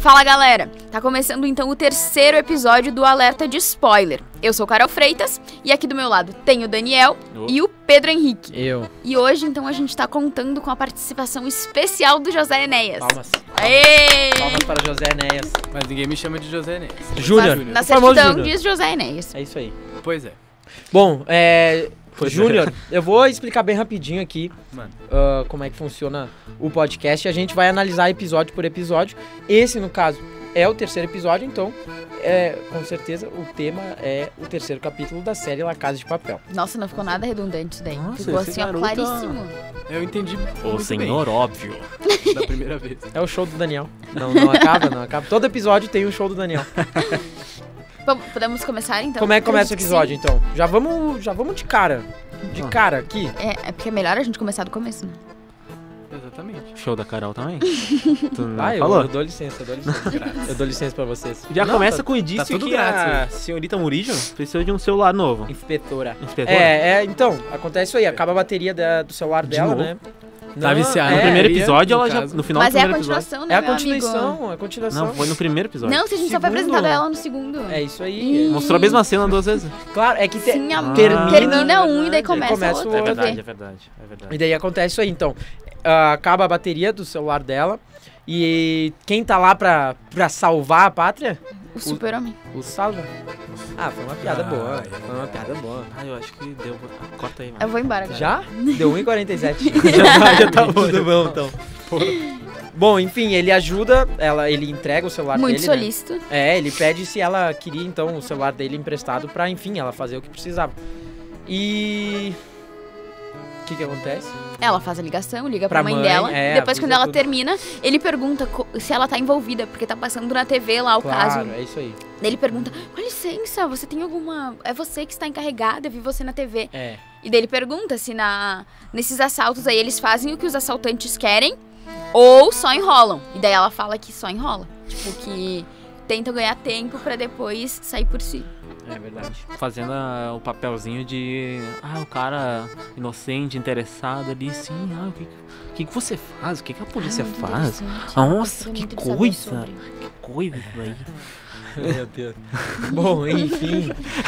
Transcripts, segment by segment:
Fala galera, tá começando então o terceiro episódio do Alerta de Spoiler. Eu sou Carol Freitas e aqui do meu lado tem o Daniel e o Pedro Henrique. Eu. E hoje então a gente tá contando com a participação especial do José Enéas. Palmas. Aê! Palmas para José Enéas. Mas ninguém me chama de José Enéas. Júnior. Na O famoso certidão Júnior. diz José Enéas. É isso aí. Pois é. Bom, Pois é. Júnior, eu vou explicar bem rapidinho aqui Mano. como é que funciona o podcast. A gente vai analisar episódio por episódio. Esse, no caso, é o terceiro episódio, então, com certeza, o tema é o terceiro capítulo da série La Casa de Papel. Nossa, não ficou nada redundante isso daí. Nossa, Ficou esse assim, ó, garoto- claríssimo. Eu entendi O muito senhor óbvio. bem, da primeira vez. É o show do Daniel. Não acaba. Todo episódio tem o show do Daniel. Bom, podemos começar então? Como é que começa o Eu acho episódio, então? Já vamos de cara. De cara aqui. sim. É porque é melhor a gente começar do começo, né? Exatamente. Show da Carol também? Tu não Ah, falou? eu dou licença. Eu dou licença pra vocês. Já Não, começa tá- com o indício tudo que grátis a senhorita Murijo precisa de um celular novo. Inspetora. Inspetora? Então, acontece isso aí. Acaba a bateria do celular dela, novo? né? Tá viciada. No É, primeiro Maria, episódio, no ela já. caso. No final Mas do é a primeiro episódio. continuação, né, É a meu amigo? continuação, é a continuação. Não, foi no primeiro episódio. Não, se a gente só foi Segundo. apresentar ela no segundo. É isso aí. Mostrou a mesma cena duas vezes. Claro, é que Sim, termina um e daí e começa, começa o o outro. outro. É pra verdade, ver. é verdade, é verdade. E daí acontece isso aí, então. Acaba a bateria do celular dela. E quem tá lá pra salvar a pátria? O super-homem. O salva. Ah, foi uma piada boa. é Foi uma piada boa. Ah, eu acho que deu. Corta aí, Eu mano. vou embora agora. Já? Deu 1,47. Já tá bom. Tudo bom, então. Bom, enfim, ele ajuda, ele entrega o celular Muito dele, né? solícito. Ele pede se ela queria, então, o celular dele emprestado pra, enfim, ela fazer o que precisava. E... o que acontece? Ela faz a ligação, liga pra Pra mãe mãe, dela. Depois, avisa quando ela tudo. termina, ele pergunta se ela tá envolvida, porque tá passando na TV lá o caso. Claro, é isso aí. Daí ele pergunta, com licença, você tem alguma... É você que está encarregada, eu vi você na TV. É. E daí ele pergunta se nesses assaltos aí eles fazem o que os assaltantes querem ou só enrolam. E daí ela fala que só enrola. Tipo, que tentam ganhar tempo pra depois sair por si. É verdade. Fazendo o papelzinho de. O cara inocente, interessado ali, sim. O que você faz? O que a polícia Muito faz? interessante. Nossa, Eu que gostaria muito de saber coisa! sobre. Que coisa isso daí. Meu Deus. Bom, enfim.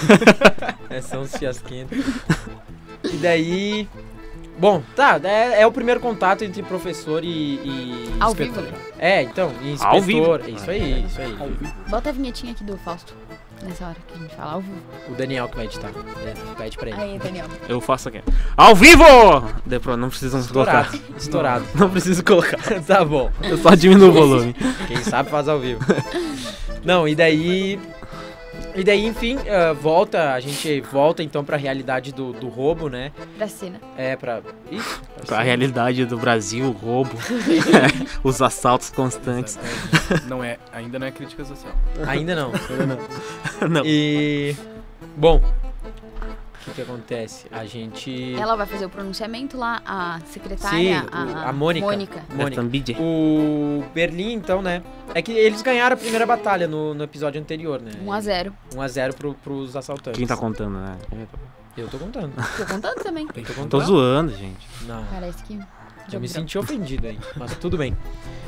São os fiasquentos. E daí... Bom, tá, é o primeiro contato entre professor e Ao inspetor. vivo. Então, e inspetor. Ao vivo? Isso aí, isso aí. Bota a vinhetinha aqui do Fausto. Nessa hora que a gente fala ao vivo. O Daniel que vai editar. Pede pra ele. Aí, Daniel. Eu faço aqui. Ao vivo! Não precisam colocar. Estourado. Não preciso colocar. Tá bom. Eu só diminuo o volume. Quem sabe faz ao vivo. Não, e daí, enfim, a gente volta então pra realidade do roubo, né? Pra cena. Isso. Pra realidade do Brasil, o roubo, os assaltos constantes. Exatamente. Ainda não é crítica social. Ainda não. Não. E... bom, o que acontece? A gente... Ela vai fazer o pronunciamento lá, a secretária, Sim, a Mônica. Mônica. O Berlim, então, né? É que eles ganharam a primeira batalha no episódio anterior, né? 1-0. 1-0 pros assaltantes. Quem tá contando, né? Eu tô contando. Tô contando também. Eu tô contando. Tô zoando, gente. Não. Parece que... Eu me senti ofendido aí, mas tudo bem.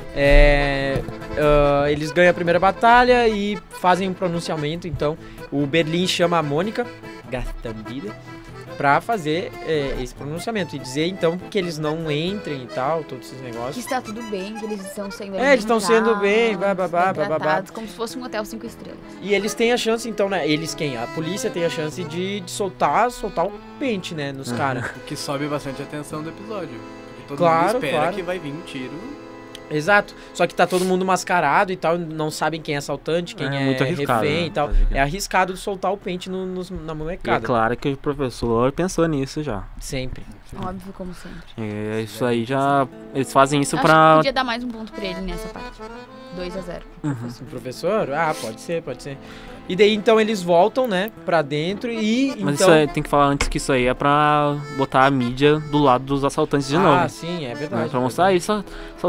Eles ganham a primeira batalha e fazem um pronunciamento, então. O Berlim chama a Mônica Gastambide pra fazer esse pronunciamento e dizer, então, que eles não entrem e tal, todos esses Que negócios. está tudo bem, que eles estão sendo Eles estão sendo bem, alimentados, bababá, bem bababá. tratados, como se fosse um hotel 5 estrelas. E eles têm a chance, então, né? Eles quem? A polícia tem a chance de soltar o pente, né, nos caras. O que sobe bastante a atenção do episódio. Porque todo Claro, mundo espera claro. que vai vir um tiro. Exato. Só que tá todo mundo mascarado e tal, não sabem quem é assaltante, quem é muito arriscado, refém né, e tal. fazer aquilo. É arriscado soltar o pente na E é molecada. claro que o professor pensou nisso já. Sempre. Óbvio, como sempre. É isso aí já. Eles fazem isso Acho pra. que podia dar mais um ponto pra ele nessa parte. 2-0. O professor? Ah, pode ser. E daí, então, eles voltam, né, pra dentro e, Mas então... isso aí, tem que falar antes que isso aí é pra botar a mídia do lado dos assaltantes de novo. Ah, sim, é verdade. Né? Pra mostrar, eles só estão ali.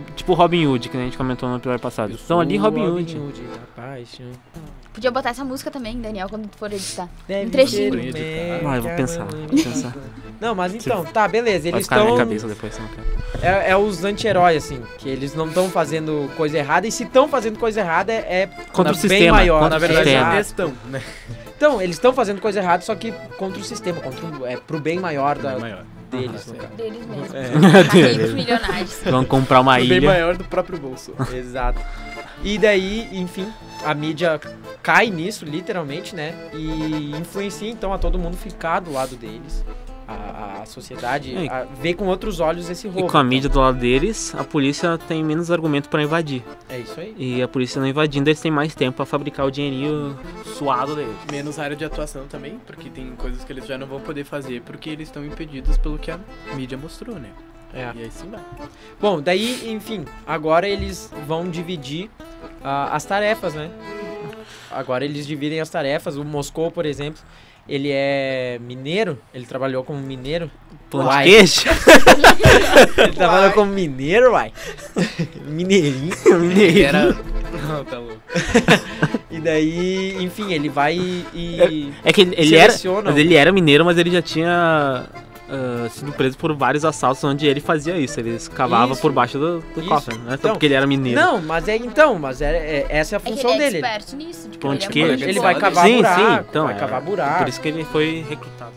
tipo Robin Hood, que a gente comentou no episódio passado. Estão ali Robin Hood. Rapaz, Podia botar essa música também, Daniel, quando tu for editar. deve trechinho. ser um Ah, eu vou pensar. Não, mas então, tá, beleza. Vai Eles ficar na minha estão. cabeça depois, se não quer. É os anti-heróis, assim, que eles não estão fazendo coisa errada, e se estão fazendo coisa errada é Contra o bem sistema, maior. contra Na o verdade, é sistema. a questão, né? Então, eles estão fazendo coisa errada, só que contra o sistema, pro bem maior É maior. deles, no caso. Deles mesmos. É. Ricos milionários. Vão comprar uma Pro bem ilha. maior do próprio bolso. Exato. E daí, enfim, a mídia cai nisso, literalmente, né? E influencia, então, a todo mundo ficar do lado deles. A sociedade É. vê com outros olhos esse roubo. E com a mídia do lado deles, a polícia tem menos argumento pra invadir. É isso aí. E a polícia não invadindo, eles têm mais tempo pra fabricar o dinheirinho suado deles. Menos área de atuação também, porque tem coisas que eles já não vão poder fazer porque eles estão impedidos pelo que a mídia mostrou, né? É. E aí sim vai. Bom, daí, enfim, agora eles vão dividir as tarefas, né? Agora eles dividem as tarefas. O Moscou, por exemplo, ele é mineiro, ele trabalhou como mineiro. Pão de Uai. queijo? Ele trabalhou como mineiro, uai. Mineirinho. Era... Não, tá louco. E daí, enfim, ele vai e É que ele era. seleciona. Mas ele era mineiro, mas ele já tinha sido preso por vários assaltos onde ele fazia isso. Ele escavava Isso. por baixo do Isso. cofre, né? Só Então, porque ele era mineiro. Não, mas essa é a É que função ele é dele. experto nisso. Tipo, Pão ele de é queijo. muito Ele bom. vai cavar sim, buraco, sim. Então, vai cavar buraco. Por isso que ele foi recrutado.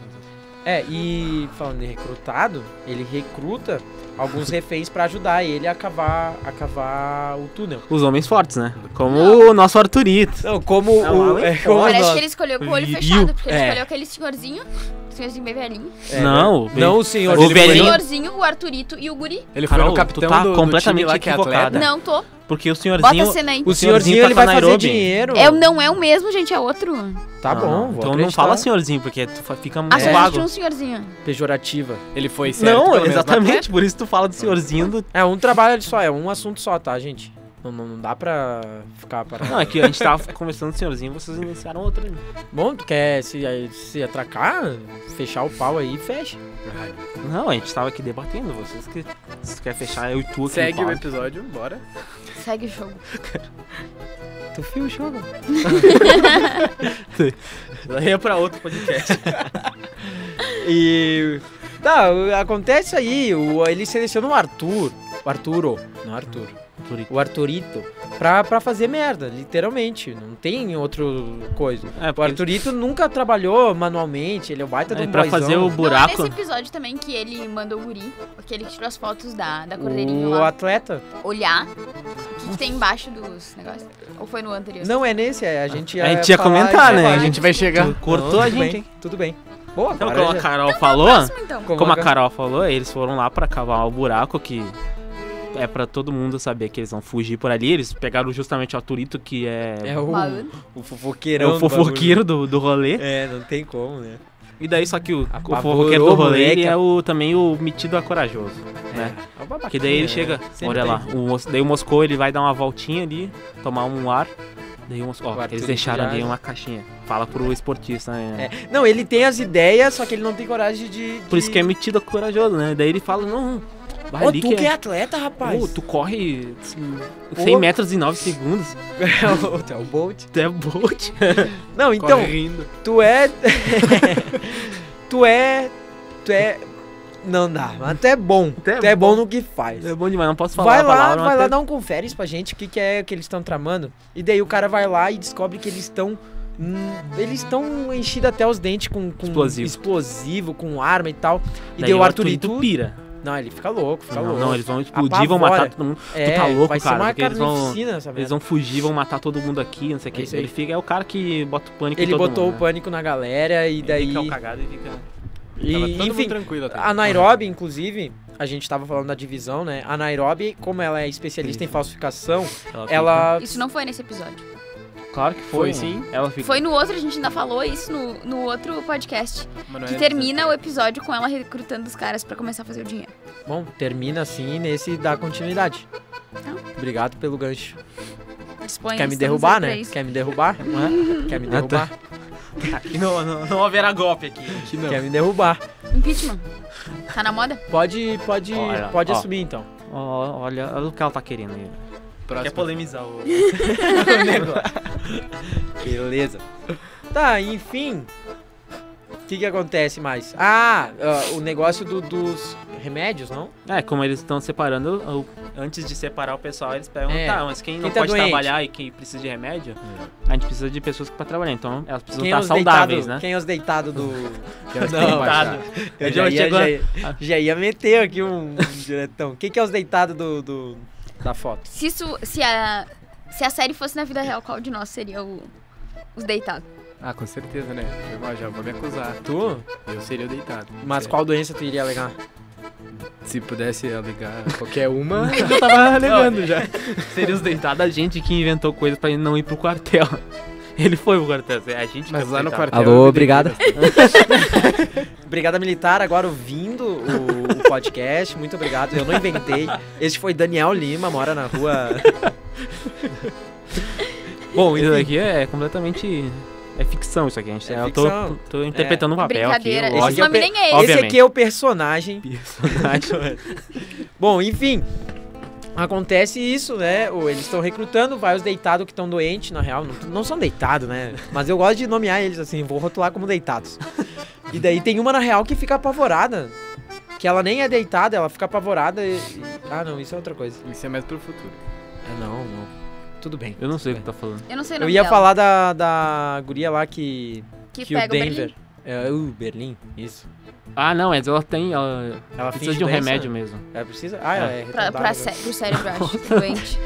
E falando em recrutado, ele recruta alguns reféns pra ajudar ele a cavar o túnel. Os homens fortes, né? Como Não. o nosso Arthurito. Não, como Não, o... é como Parece nós- que ele escolheu com o olho Viril. fechado, porque ele É. escolheu aquele senhorzinho bem velhinho. Não, não o senhor. O ele O foi- velhinho- senhorzinho, o Arthurito e o guri. Ele foi Carol, o capitão tu tá do completamente time lá que é equivocada. atleta. Não, tô. Porque o Bota a senhorzinho. cena aí. O senhorzinho tá ele pra vai fazer Nairobi. dinheiro. Não é o mesmo, gente, é outro. Tá Ah, bom, vou então não acreditar. fala senhorzinho, porque tu fica muito Ah, só vago. existe um senhorzinho. Pejorativa. Ele foi certo Não, pelo menos na exatamente, por isso tu fala do senhorzinho do... É um trabalho só, é um assunto só, tá, gente? Não dá pra ficar parado. Não, é que a gente tava conversando do senhorzinho, vocês iniciaram outro. Bom, tu quer se atracar, fechar o pau aí, fecha. Não, a gente tava aqui debatendo, vocês que se quer fechar eu e tu aqui. Segue no o pau. episódio, bora. Segue o jogo. Tu fio o jogo. Daí é pra outro podcast. E... Tá, acontece aí, ele seleciona o Arthur. O Arturo, não Arthur. O Arthurito. Pra fazer merda, literalmente. Não tem outro coisa. É, O porque Arthurito nunca trabalhou manualmente, ele é o baita do é pra fazer o buraco. Não é nesse episódio também que ele mandou o guri, aquele que tirou as fotos da cordeirinha O lá, atleta. olhar o que tem embaixo dos negócios. Ou foi no anterior? Não é nesse, a gente ia A gente ia falar comentar, isso né? agora. A gente vai chegar. Tu cortou Não, a tudo gente, bem, hein? Tudo bem. Boa, Então, agora como a já- Carol falou, Próximo, então. como a Carol falou, eles foram lá pra cavar o buraco que é pra todo mundo saber que eles vão fugir por ali. Eles pegaram justamente o Arthurito, que é Malandro. o fofoqueirão. o fofoqueiro do rolê. É, não tem como, né? E daí, só que o Apavorou fofoqueiro do o rolê, moleque. ele é também o metido a corajoso, né? É o babaquinha, Que daí ele né? chega, Sempre olha tem. lá, daí o Moscou ele vai dar uma voltinha ali, tomar um ar. Daí o Moscou, O ó, Arthur eles deixaram já- ali uma caixinha. Fala pro esportista, né? É. Não, ele tem as ideias, só que ele não tem coragem de... Por isso que é metido a corajoso, né? Daí ele fala, não, vai Ô, ali tu que que é atleta, rapaz. Pô, tu corre 100 metros em 9 segundos. Tu é o Bolt. Tu é Bolt. Não, então, Corre rindo. tu é... tu é... Não dá, mas tu é bom. Tu é Tu é bom bom. no que faz. É bom demais, não posso falar Vai a lá, palavra. mas vai lá até- dar um conferes pra gente o que é que eles estão tramando. E daí o cara vai lá e descobre que eles estão... eles estão enchidos até os dentes com explosivo, com arma e tal. E Daí daí o Arthurito... pira. Não, ele fica louco, fica Não, louco. não, eles vão explodir, vão Apavora. matar todo mundo. É, tá louco, vai ser cara, uma porque eles vão- carnificina essa Eles merda. vão fugir, vão matar todo mundo aqui, não sei o É que. isso aí. Ele fica, é o cara que bota o pânico em Ele todo botou mundo, o pânico na galera e né? daí... Ele fica o cagado e fica... E, Tava todo mundo enfim, tranquilo até. a Nairobi, inclusive, a gente tava falando da divisão, né? A Nairobi, como ela é especialista em falsificação, fica- ela... Isso não foi nesse episódio. Claro que foi, Foi sim. Ela fica... Foi no outro, a gente ainda falou isso no outro podcast. Mas não Que é- termina o episódio com ela recrutando os caras pra começar a fazer o dinheiro. Bom, termina assim nesse dá continuidade. Não. Obrigado pelo gancho. Disponha, Quer me estamos derrubar, aí pra né? isso. Quer me derrubar? Não é? Quer me derrubar? Aqui não haverá golpe aqui. Que não. Quer me derrubar? Impeachment. Tá na moda? Pode Olha, assumir, ó. então. Olha o que ela tá querendo aí. Quer Próximo. polemizar o negócio. Beleza. Tá, enfim. O que acontece mais? O negócio dos remédios, não? Como eles estão separando, antes de separar o pessoal, eles pegam, mas quem não tá pode doente? trabalhar e quem precisa de remédio, a gente precisa de pessoas pra trabalhar, então elas precisam Quem estar os saudáveis, deitado, né? Quem é os deitados do... Deitado. Eu já ia meter aqui um diretão. Quem que é os deitados da foto? Se a série fosse na vida real, qual de nós seria os deitados? Com certeza, né? Eu já vou me acusar. Tu? Eu seria o deitado. Mas Sério. qual doença tu iria alegar? Se pudesse alegar qualquer uma, eu já tava alegando já. Seria os deitados a gente que inventou coisas pra não ir pro quartel. Ele foi pro quartel, é a gente que Mas foi lá no deitado. quartel... Alô, eu me obrigado. dediquei Brigada Militar agora ouvindo o podcast. Muito obrigado. Eu não inventei. Esse foi Daniel Lima, mora na rua... Bom, isso daqui é completamente... É ficção isso aqui, gente. É Eu ficção. tô interpretando um papel aqui. Brincadeira. Esse Esse aqui é o nome nem é esse. Esse Obviamente. aqui é o personagem. Personagem. Bom, enfim. Acontece isso, né? Eles estão recrutando, vai os deitados que estão doentes, na real. Não são deitados, né? Mas eu gosto de nomear eles assim, vou rotular como deitados. E daí tem uma, na real, que fica apavorada. Que ela nem é deitada, ela fica apavorada Ah, não, isso é outra coisa. Isso é mais pro futuro. Não. Tudo bem. Eu não sei o que tá falando. Eu não sei o Eu nome ia dela. falar da guria lá que o pega o Denver... Berlim. Berlim, isso. Não, mas ela tem... Ela Ela precisa finge de um doença? remédio mesmo. Ela precisa? É Pro cérebro, acho. Doente.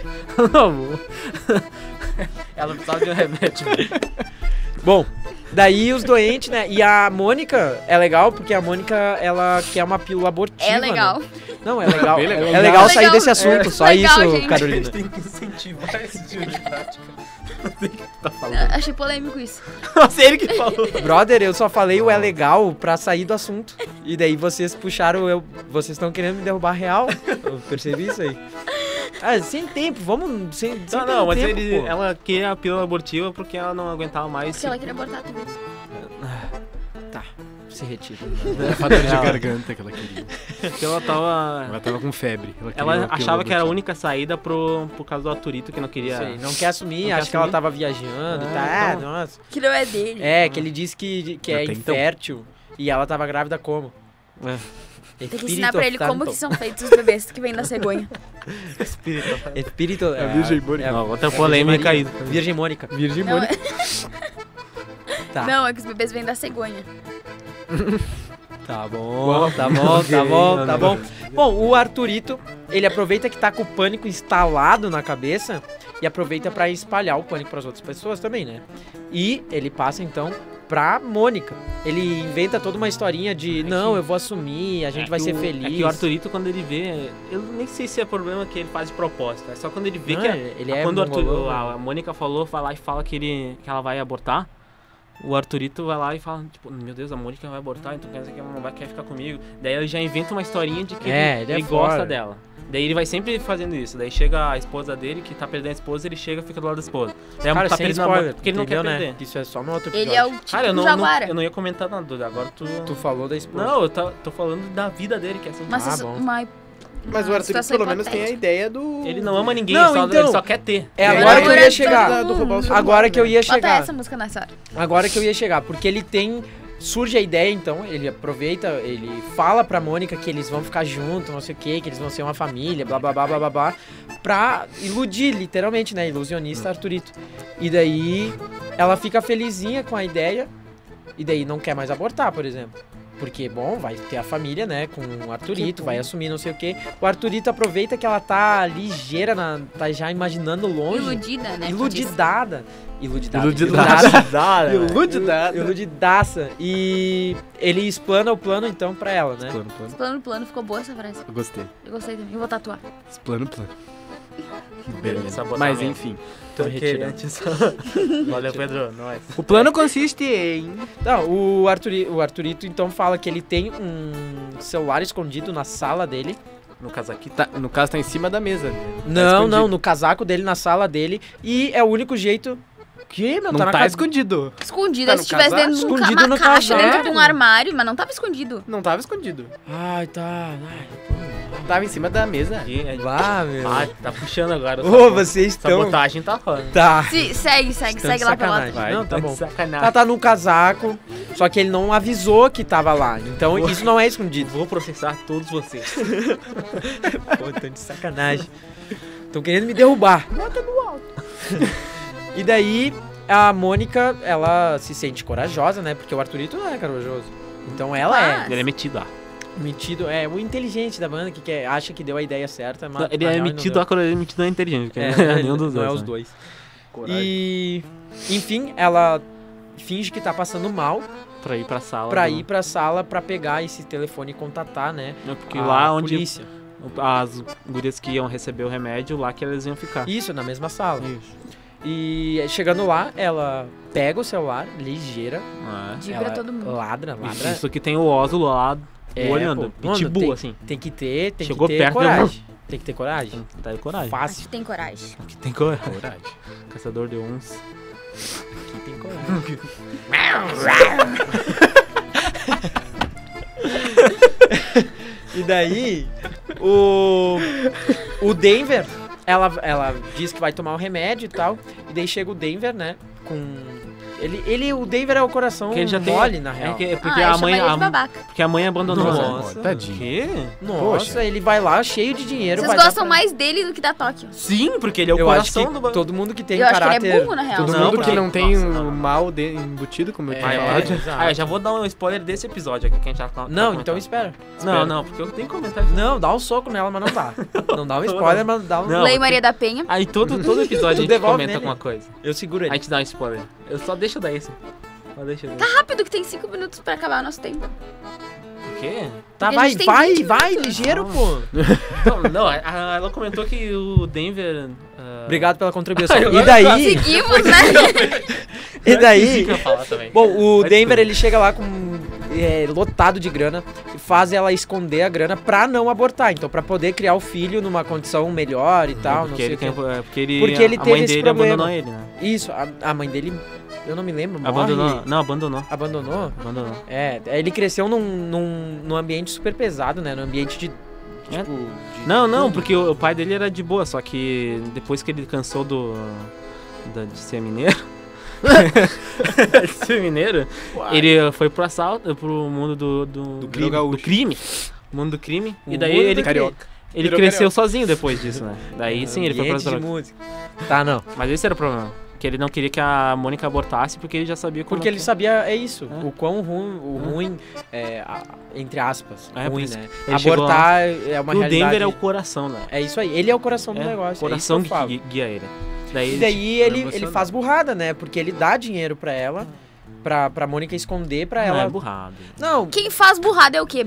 Ela precisava de um remédio. Bom, daí os doentes, né? E a Mônica é legal porque a Mônica, ela quer uma pílula abortiva. É legal. Né? Não, é legal. Bem legal. É legal sair Legal. desse assunto, só Legal, isso, gente. Carolina. Tem que incentivar esse tipo de prática. Não sei o que tá falando. Achei polêmico isso. Nossa, ele que falou. Brother, eu só falei o é legal pra sair do assunto. E daí vocês puxaram vocês estão querendo me derrubar real. Eu percebi isso aí. Sem tempo, vamos sem Não, mas tempo, pô. ela queria a pílula abortiva porque ela não aguentava mais. Porque ela queria abortar tudo. Tá, se retira. Era dor de garganta que ela queria. Porque ela tava... Ela tava com febre. Ela achava que era a única saída por causa do Arturito, que não queria... Sei, não quer assumir, Não quer acha que ela assumir. tava viajando e Ah, tá. então. Nossa. Que não é dele. É, que ele disse que é Até então. infértil e ela tava grávida como? É. Tem que ensinar pra ele como que são. são feitos os bebês que vêm da cegonha. Espírito... A Virgem Mônica. Não, outra polêmica aí. Virgem Mônica. Virgem Não, Mônica. Tá. não, é que os bebês vêm da cegonha. Tá bom, tá bom, tá bom, tá bom. Bom, o Arturito, ele aproveita que tá com o pânico instalado na cabeça e aproveita pra espalhar o pânico pras outras pessoas também, né? E ele passa então pra Mônica. Ele inventa toda uma historinha de, não, eu vou assumir, a gente vai ser feliz. É que o Arturito, quando ele vê... Eu nem sei se é problema que ele faz de propósito. É só quando ele vê Não, que... ele é quando o mongolão, a Mônica vai lá e fala que ela vai abortar, o Arturito vai lá e fala, tipo, meu Deus, a Mônica vai abortar, então quer dizer que ela não vai querer ficar comigo. Daí ele já inventa uma historinha de que ele é gosta fora. dela. Daí ele vai sempre fazendo isso. Daí chega a esposa dele, que tá perdendo a esposa, ele chega e fica do lado da esposa. Daí Cara, tá sem perdendo spoiler, porque ele não quer entendeu, perder. né? Isso é só no outro Ele episódio. é o tipo Cara, eu do não, Jaguara. eu não ia comentar nada, agora Tu falou da esposa. Não, eu tô falando da vida dele, que é assim. Mas Ah, isso, bom. Mas o Arthur situação pelo menos tem a hipotética. ideia do... Ele não ama ninguém, Não, ele então- só quer ter. É Agora agora que eu é ia todo chegar. do roubar o ser Agora humano, que eu né? ia Bota chegar. essa música nessa hora. Agora que eu ia chegar, porque ele tem... Surge a ideia, então, ele aproveita, ele fala pra Mônica que eles vão ficar juntos, não sei o que eles vão ser uma família, blá blá blá blá blá blá, pra iludir, literalmente, né, ilusionista Arturito. E daí, ela fica felizinha com a ideia, e daí não quer mais abortar, por exemplo. Porque, bom, vai ter a família, né, com o Arturito, vai assumir não sei o que. O Arturito aproveita que ela tá ligeira, tá já imaginando longe. Iludida, né? Iludidada. Iludidada. Iludidaça. E ele explana o plano, então, pra ela, né? Plano, ficou boa essa frase. Eu gostei. Eu gostei também. Eu vou tatuar. Plano. Beleza. Sabotamento. Mas enfim. Tô retirando. Valeu, Pedro. Nós. O plano consiste em... Não, o Arturito, então, fala que ele tem um celular escondido na sala dele. No casaquinho. Tá, no caso, tá em cima da mesa. Não, escondido. no casaco dele, na sala dele. E é o único jeito... Que, meu? Não na tá casa- escondido. Escondido. Tá Se no estivesse casaco? dentro de Escondido uma no caixa, casaco. dentro de um armário, mas não tava escondido. Não tava escondido. Ai, tá. Tava em cima da mesa. Vá, meu. Ah, tá puxando agora. Ô, vocês estão... Sabotagem tá rolando. Tá. Segue Estão de lá pela sacanagem. Vai, Não, tá Tá bom. de sacanagem. Ela tá no casaco, só que ele não avisou que tava lá. Então isso não é escondido. Vou processar todos vocês. Pô, tão de sacanagem. Estão querendo me derrubar. Bota no alto. E daí, a Mônica, ela se sente corajosa, né? Porque o Arthurito não é corajoso. Então ela Ele é metido, metido, é o inteligente da banda que acha que deu a ideia certa, mas Ele na é real metido não a quando ele é metido a inteligente. deu. Porque não é nenhum dos não dois. é os né? dois. Coragem. E, enfim, ela finge que tá passando mal Pra ir pra sala. pra ir pra sala pra pegar esse telefone e contatar, né? Porque a lá onde polícia. as gurias que iam receber o remédio, lá que elas iam ficar. Isso, na mesma sala. Isso. E chegando lá, ela pega o celular, ligeira, Diga pra ela todo mundo. ladra. Isso que tem o Oslo lá olhando. pô. Mano, Pitbull, assim. Tem que ter Chegou ter perto, coragem. Tem que ter coragem. Tem que ter coragem. Fácil. Tem coragem. Tem coragem. Coragem. Caçador de uns. Aqui tem coragem. E daí, o Denver, ela diz que vai tomar o remédio e tal. E daí chega o Denver, né? O Denver é o coração Porque ele já tem- mole, na real. Porque eu a mãe. chamaria de babaca. Porque a mãe abandonou. Nossa. né? Tadinho. Quê? Nossa, Poxa. ele vai lá cheio de dinheiro. Vocês vai dar gostam pra- mais dele do que da Tóquio. Sim, porque ele é o Eu acho coração que do bagulho. todo mundo que tem Eu acho que caráter... ele é burro, na real. Todo Não, mundo porque- que não tem Nossa, um não. mal embutido, como eu É, tinha é. falado. Exato. Ah, eu já vou dar um spoiler desse episódio aqui que a gente já tá Não, comentando. então espera. Não, porque eu não tenho comentário. Não, dá um soco nela, mas não dá. Não dá um spoiler, mas dá um... Não. Lei Maria da Penha. Aí todo episódio a gente devolve comenta nele. alguma coisa. Eu seguro ele. A gente dá um spoiler. Eu só deixo dar esse. Só deixa dar. Rápido que tem 5 minutos pra acabar o nosso tempo. O quê? Tá, Porque a vai, gente tem vai, 20 vai, minutos. ligeiro, pô. Não, ela comentou que o Denver... Obrigado pela contribuição. Eu E daí, Seguimos, né? e daí... que eu ia falar também. Bom, o Vai Denver, tudo. ele chega lá com lotado de grana e faz ela esconder a grana pra não abortar. Então, pra poder criar o filho numa condição melhor e tal, não Porque sei ele, o quê. porque ele, Porque ele a teve mãe esse dele problema. abandonou ele, né? Isso, a mãe dele, eu não me lembro, morre. Abandonou. Não, abandonou. Abandonou? Abandonou. É, ele cresceu num ambiente super pesado, né? Num ambiente de... É. Tipo, de Não, tudo. porque o pai dele era de boa, só que depois que ele cansou de ser mineiro, de ser mineiro, ele foi pro assalto, pro mundo do crime. do crime. Mundo do crime. O E daí mundo ele, do Carioca. ele Virou cresceu carioca. sozinho depois disso, né? Daí sim, ele foi pro Ambiente de assalto. música. Tá, não. Mas esse era o problema. Que ele não queria que a Mônica abortasse porque ele já sabia como. Porque ele sabia, é isso, É. o quão ruim, entre aspas, É, por ruim, isso né? ele chegou Abortar é uma o realidade. Denver é o coração, né? É isso aí, ele é o coração do negócio. O coração é isso que eu falo. que guia ele. E Daí, daí ele emocionado. faz burrada, né? Porque ele dá dinheiro pra ela, pra Mônica esconder pra não, ela. é burrado. Não, Quem faz burrada é o quê?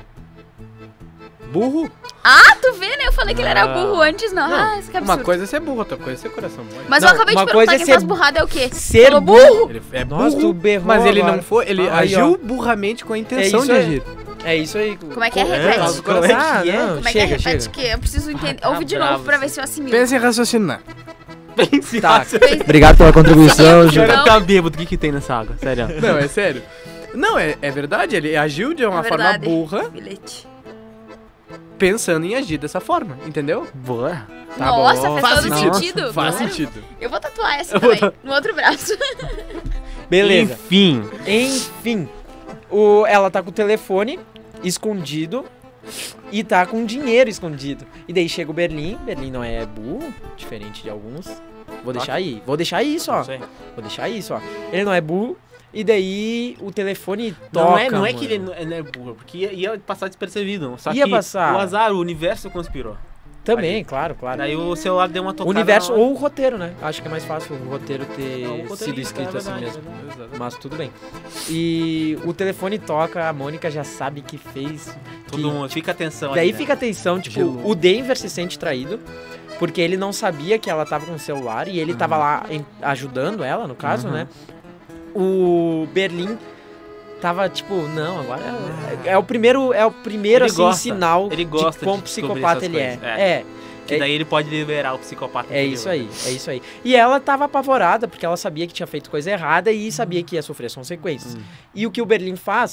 Burro? Ah, tu vê, né? Eu falei que ele era Não. burro antes, não. Ah, isso que absurdo. Uma coisa é ser burro, outra coisa é ser coração mole. Mas Não, eu acabei de uma perguntar coisa é quem ser faz burrada é o quê? ser Falou burro. Ele é Nossa, burro, tu berrou mas ele agora. não foi, ele Aí, agiu ó. burramente com a intenção isso de aí. agir. É isso aí. Como é que é? Co- Repete. causa do coração. Ah, não, Como é que é? chega, Repete chega. que eu preciso entender. tá Ouve de bravo, novo pra assim. ver se eu assimilo. Pensa em raciocinar. Tá. Pensa- Obrigado pela contribuição, Sim, Ju. eu- Cara, tá bêbado, o que tem nessa água? Sério. Não, é sério. Não, é verdade, ele agiu de uma É forma verdade. burra, Bilhete. pensando em agir dessa forma, entendeu? Boa. Tá Nossa, bom. faz todo sentido. sentido. Faz Claro. sentido. Eu vou tatuar essa Eu vou também, no outro braço. Beleza. Enfim. Ela tá com o telefone escondido e tá com dinheiro escondido. E daí chega o Berlim não é burro, diferente de alguns. Vou deixar isso, ó. Não sei. Vou deixar isso, ó. Ele não é burro. E daí o telefone toca. Não é mano. que ele não é burro, porque ia passar despercebido. Só Ia que passar. o azar, o universo conspirou. Também, Ali. claro. Daí o celular deu uma O tocada. universo na hora. ou o roteiro, né? Acho que é mais fácil o roteiro ter Não, o roteirista, sido escrito é assim verdade, mesmo. é verdade. Mas tudo bem. E o telefone toca, a Mônica já sabe que fez. Todo mundo, fica atenção Daí ali, né? fica a tensão, tipo, Gelou. o Denver se sente traído, porque ele não sabia que ela tava com o celular e ele tava lá ajudando ela, no caso, Uhum. né? O Berlim tava tipo, não, agora é o primeiro Ele assim, gosta, sinal ele gosta de quão de descobrir psicopata essas ele é. coisas, É. Que daí ele pode liberar o psicopata. É interior. isso aí, é isso aí. E ela tava apavorada, porque ela sabia que tinha feito coisa errada e sabia que ia sofrer as consequências. E o que o Berlim faz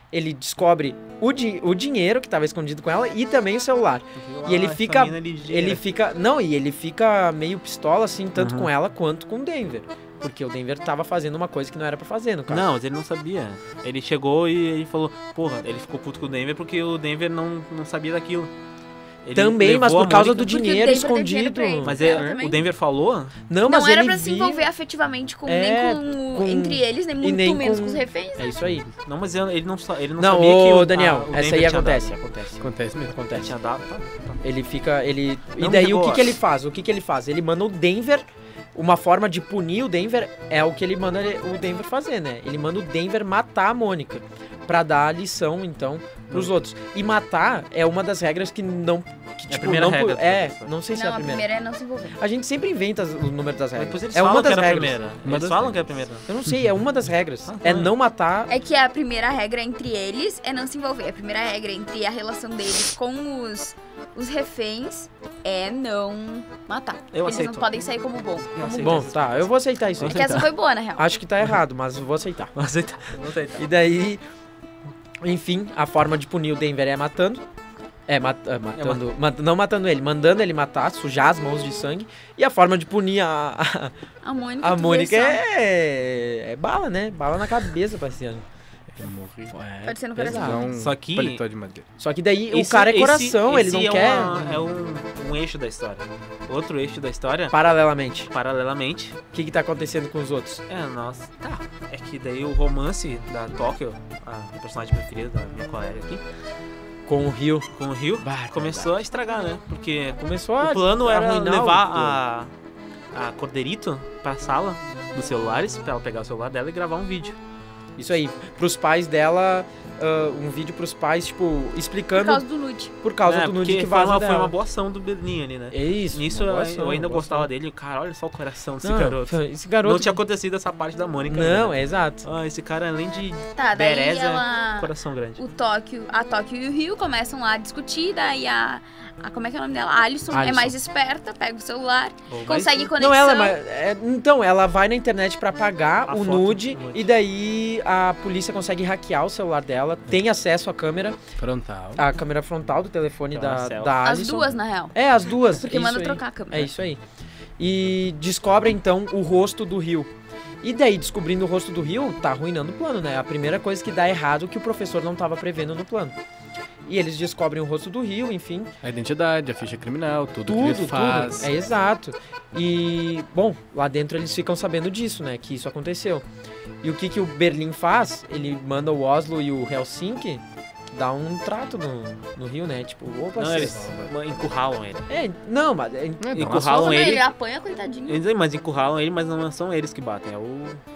ele descobre o dinheiro que estava escondido com ela e também o celular. E ele fica... Não, e ele fica meio pistola, assim, tanto com ela quanto com o Denver. Porque o Denver tava fazendo uma coisa que não era pra fazer, no caso. Não, mas ele não sabia. Ele chegou e ele falou, porra, ele ficou puto com o Denver porque o Denver não sabia daquilo. Ele também, mas por causa do Porque o dinheiro Denver tem dinheiro escondido. pra ele. Mas Ela também. o Denver falou? Não, mas Não era ele pra se viu... envolver afetivamente com- entre eles, nem e muito nem menos com- com os reféns. É isso aí. Não, mas ele não sabia Não, que ô, o Daniel, o essa Denver aí tinha acontece. dado. Acontece mesmo. Acontece. Tinha dado, tá. Ele fica... E Não daí pegou, o que acho. ele faz? O que ele faz? Ele manda o Denver... Uma forma de punir o Denver é o que ele manda o Denver fazer, né? Ele manda o Denver matar a Mônica. Pra dar a lição, então, pros outros. E matar é uma das regras que não... Que, a primeira não, regra. não sei se é Não, a a primeira. primeira é não se envolver. A gente sempre inventa o número das regras. Depois eles É uma falam que das era a regras. primeira. Uma Eles das falam que era a primeira. Eu não sei, é uma das regras. Ah, É tá. não matar... É que a primeira regra entre eles é não se envolver. A primeira regra entre a relação deles com os reféns é não matar. Eu Eles aceito. não podem sair como bom. Como aceito. Bom, tá, eu vou aceitar isso É aí. que essa foi boa, na real. Acho que tá errado, mas eu vou aceitar. Não aceita. Não aceita. E daí, enfim, a forma de punir o Denver é matando. Matando. Não matando ele, mandando ele matar, sujar as mãos de sangue. E a forma de punir A Mônica, a tu Mônica vê só. é bala, né? Bala na cabeça, parceiro. Eu morri. Pode ser no pesado. coração. Só que- Paletó de madeira. Só que daí o Esse- cara é esse- coração, ele não esse quer. É um eixo da história. Outro eixo da história, Paralelamente. paralelamente, O que tá acontecendo com os outros? nossa, tá. É que daí o romance da Tóquio, a personagem preferida da minha colega aqui, Com o Rio. com o Rio, começou a estragar, né? Porque Começou o plano era arruinar levar a Corderito pra sala dos celulares, pra ela pegar o celular dela e gravar um vídeo. Isso aí. Pros pais dela, um vídeo pros pais, tipo, Por explicando causa do nude. por causa do nude porque que foi vaza uma, dela. foi uma boa ação do Berlim ali, né? É isso. Nisso uma boa eu ação, ainda uma boa gostava ação. dele. Cara, olha só o coração desse Não, garoto. Esse garoto. Não tinha acontecido essa parte da Mônica. Não, né? é exato. Esse cara, além de Tá, daí bereza, ela... coração grande. A Tóquio e o Rio começam lá a discutir, daí a como é que é o nome dela? A Alison é Alison. mais esperta, pega o celular, Ou vai consegue ser- conexão. Não, então, ela vai na internet pra apagar A o foto nude do nude. e daí a polícia consegue hackear o celular dela, tem acesso à câmera, Frontal. a câmera frontal do telefone Aquela da selfie. da As Alison. duas, na real. É, as duas. Porque é manda isso aí. trocar a câmera. É isso aí. E descobre então o rosto do Rio. E daí, descobrindo o rosto do Rio, tá arruinando o plano, né? A primeira coisa que dá errado que o professor não tava prevendo no plano. E eles descobrem o rosto do Rio, enfim. A identidade, a ficha criminal, tudo que Tudo, ele faz. tudo. É exato. E, bom, lá dentro eles ficam sabendo disso, né? Que isso aconteceu. E o que o Berlim faz? Ele manda o Oslo e o Helsinki dar um trato no Rio, né? Tipo, opa, Não, vocês- eles encurralam ele. não, mas... Encurralam Quando ele. ele apanha, coitadinho. Mas encurralam ele, mas não são eles que batem. É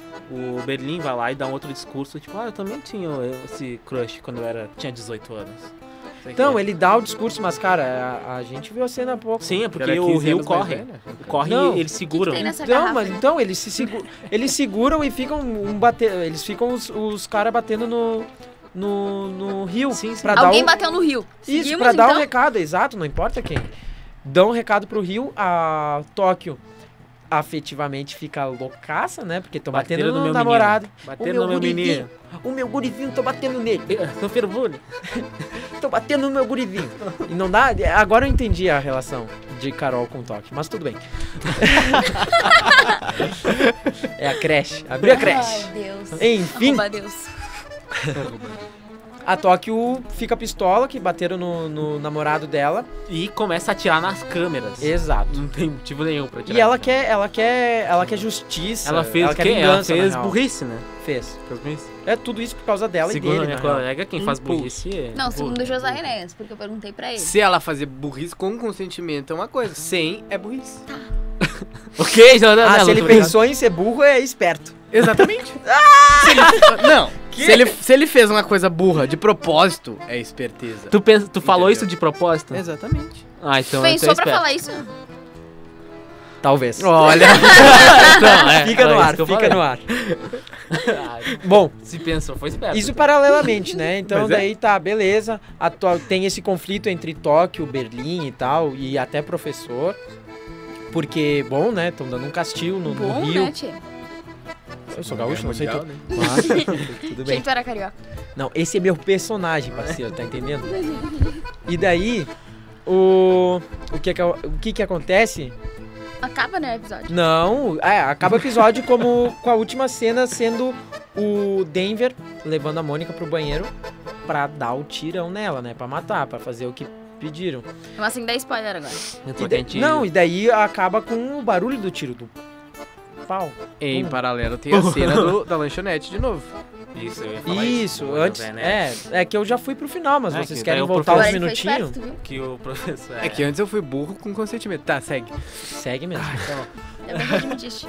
o Berlim vai lá e dá um outro discurso, tipo, eu também tinha esse crush quando eu tinha 18 anos. Sei Então, que- ele dá o discurso, mas, cara, a gente viu a cena há pouco. Sim, é porque Era o 15 Rio anos mais corre. velho. Corre Não. e eles seguram. tem nessa Então, garrafa? mas então eles seguram e ficam eles ficam os caras batendo no Rio. Sim, sim. Pra dar Alguém o- bateu no Rio. Isso, Seguimos, pra dar então? um recado, exato, não importa quem. Dão um recado pro Rio, a Tóquio afetivamente fica loucaça, né? Porque tô batendo Bateram no no meu namorado. Batendo no meu menino. O meu gurizinho, tô batendo nele. Sofrer bullying. Tô batendo no meu gurizinho. E não dá... Agora eu entendi a relação de Carol com Tóquio, mas tudo bem. É a creche. Abriu a creche. Ai, Deus. Enfim, Arroba Deus. a Tóquio fica pistola, que bateram no namorado dela. E começa a atirar nas câmeras. Exato. Não tem motivo nenhum pra atirar. E ela quer justiça. Ela fez o quer quê? Ela vingança, na fez real. burrice, né? Fez. Fez burrice. É tudo isso por causa dela Segundo e a dele, minha na real. colega, quem faz Impulso. burrice é... Não, segundo o José Enéas, porque eu perguntei pra ele. Se ela fazer burrice com consentimento é uma coisa, sem é burrice. Ok, já não, Se ele pensou em ser burro, é esperto. Exatamente. Se ele fez uma coisa burra de propósito, é esperteza. Tu falou Entendeu? isso de propósito? Exatamente. Então Pensou é pra esperto. falar isso? Talvez. Olha. Fica no ar, fica no ar. Bom, Se pensou, foi esperto. isso paralelamente, né? Então Mas é. daí tá, beleza. Tem esse conflito entre Tóquio, Berlim e tal, e até professor. Porque, bom, né? Estão dando um castigo no Bom, Rio. né, tia? Eu sou gaúcho, não sei Mundial, tu. né? Claro, tudo bem. Gente, tu era carioca. Não, esse é meu personagem, parceiro, tá entendendo? E daí, o que acontece? Acaba, né, o episódio. Não, acaba o episódio com a última cena sendo o Denver levando a Mônica pro banheiro pra dar o tirão nela, né? Pra matar, pra fazer o que pediram. Mas assim, dá spoiler agora. E daí acaba com o barulho do tiro do pau. Em paralelo tem a cena da lanchonete de novo. Isso, eu ia falar Isso, do antes. Zé Neto. É que eu já fui pro final, mas É, vocês que querem daí o voltar Agora uns ele foi minutinhos? esperto, tu viu? Que o professor... É que antes eu fui burro com consentimento. Tá, segue. Segue mesmo. É bem que admitiste.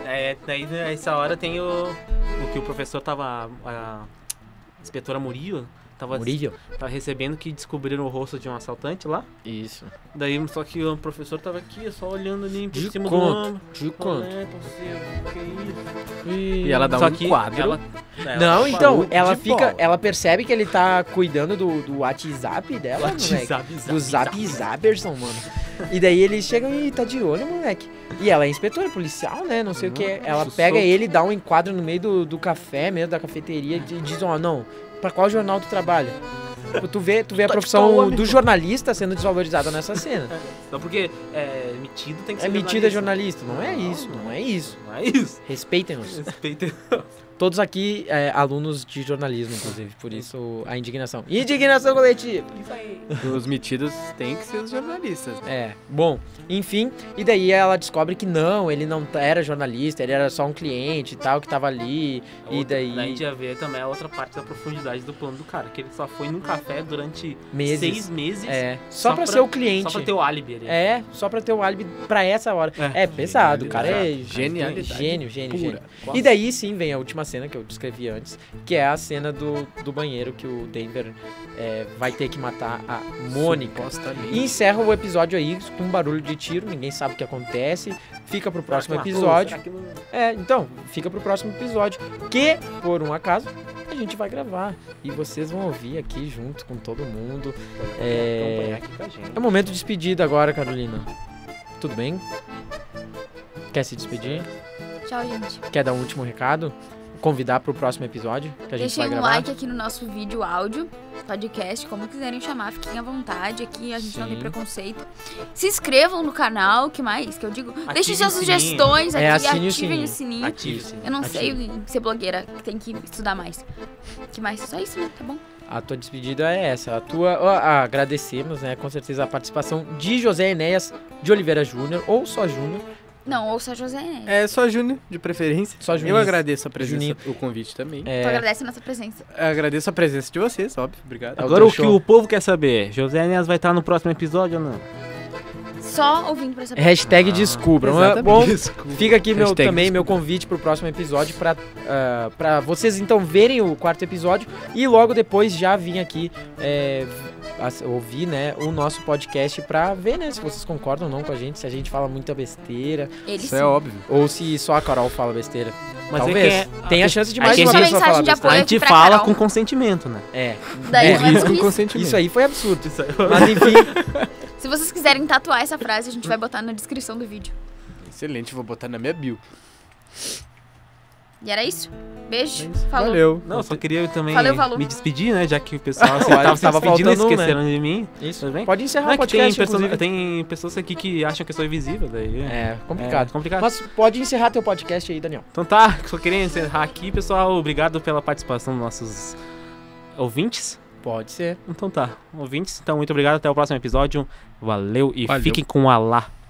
Daí nessa hora tem o que o professor tava... A inspetora Murillo Murillo? tava recebendo que descobriram o rosto de um assaltante lá. Isso. Daí só que o professor tava aqui, só olhando ali por De cima do conto. ombro. De conto. É, parceiro, que isso? E ela dá Só um que quadro. Não, então, ela de fica. bola. Ela percebe que ele tá cuidando do WhatsApp dela, moleque. Do Zap Zaberson, mano. E daí eles chegam e tá de olho, moleque. E ela é inspetora policial, né? Não sei o que. Ela pega ele, dá um enquadro no meio do café mesmo, da cafeteria, e diz, ó, não, pra qual jornal tu trabalha? Tu vê a profissão do jornalista sendo desvalorizada nessa cena. Não, porque metido tem que ser É metida jornalista. Não é isso, não é isso. Não é isso. Respeitem-nos. Respeita. Todos aqui alunos de jornalismo, inclusive. Por isso a indignação. Indignação coletiva! Isso aí. Os metidos têm que ser os jornalistas. Bom, enfim, e daí ela descobre que não, ele não era jornalista, ele era só um cliente e tal, que tava ali, e daí... A gente ia ver também a outra parte da profundidade do plano do cara, que ele só foi num café durante Meses. 6 meses. Só pra ser o cliente. Só pra ter o álibi ali. Só pra ter o álibi pra essa hora. É pesado, o cara é... Genialidade. Gênio. E daí sim vem a última cena que eu descrevi antes, que é a cena do banheiro que o Denver vai ter que matar a Mônica. E encerra o episódio aí com um barulho de tiro, ninguém sabe o que acontece. Fica pro próximo episódio. Então, fica pro próximo episódio, que, por um acaso, a gente vai gravar. E vocês vão ouvir aqui junto com todo mundo. Acompanhar aqui com a gente. É o momento de despedida agora, Carolina. Tudo bem? Quer se despedir? Tchau, gente. Quer dar um último recado? Convidar pro próximo episódio que a gente Deixem vai um gravar? like aqui no nosso vídeo áudio, podcast, como quiserem chamar, fiquem à vontade. Aqui a gente não tem preconceito. Se inscrevam no canal, que mais que eu digo? Deixem suas sugestões aqui, assine ativem o sininho. Ative. Eu não sei ser blogueira, tem que estudar mais. Que mais? Só isso, né? Tá bom? A tua despedida é essa. Agradecemos, né, com certeza, a participação de José Enéas de Oliveira Júnior, ou só Júnior. Não, ouça José. É só Júnior, de preferência. Só Juninho. Eu agradeço a presença, Juninho. o convite também. Tu agradece a nossa presença. Eu agradeço a presença de vocês, óbvio. Obrigado. Agora o que show. o povo quer saber, José Enéas vai estar no próximo episódio ou não? Só ouvindo pra saber. Hashtag descubram. Exatamente. Bom, Desculpa. fica aqui Hashtag também meu convite pro próximo episódio pra vocês então verem o quarto episódio e logo depois já vir aqui ouvir, né, o nosso podcast pra ver, né, se vocês concordam ou não com a gente, se a gente fala muita besteira Ele Isso sim. é óbvio. ou se só a Carol fala besteira. Mas Talvez. Tem a chance de a mais gente uma só pessoa falar mensagem de besteira. A apoio gente aqui pra fala Carol. com consentimento, né? Daí não é Isso com burrice. consentimento. Isso aí foi absurdo. Isso aí. Mas enfim, Se vocês quiserem tatuar essa frase, a gente vai botar na descrição do vídeo. Excelente, vou botar na minha bio. E era isso. Beijo. Falou. Valeu. Não, só queria também Valeu, falou. me despedir, né? Já que o pessoal assim, Tava tava se despedindo, faltando um, esqueceram de mim. isso. Tudo bem? Pode encerrar Não, o é que tem, podcast, inclusive. tem pessoas aqui que acham que eu sou invisível, daí É complicado. É complicado. Mas pode encerrar teu podcast aí, Daniel. Então tá, só queria encerrar aqui, pessoal. Obrigado pela participação dos nossos ouvintes. Pode ser. Então tá, ouvintes. Então, muito obrigado. Até o próximo episódio. Valeu e Valeu. fiquem com Allah.